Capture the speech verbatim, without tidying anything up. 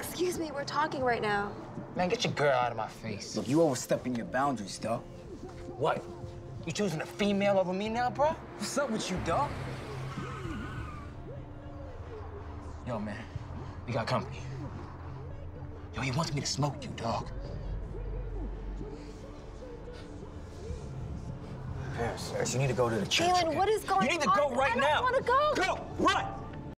Excuse me, we're talking right now. Man, get your girl out of my face. Look, you overstepping your boundaries, dog. What? You choosing a female over me now, bro? What's up with you, dog? Yo, man, we got company. Yo, he wants me to smoke you, dog. Paris, you need to go to the church. Galen, okay? what is going on? You need to go right I don't now. want to go. Go, run.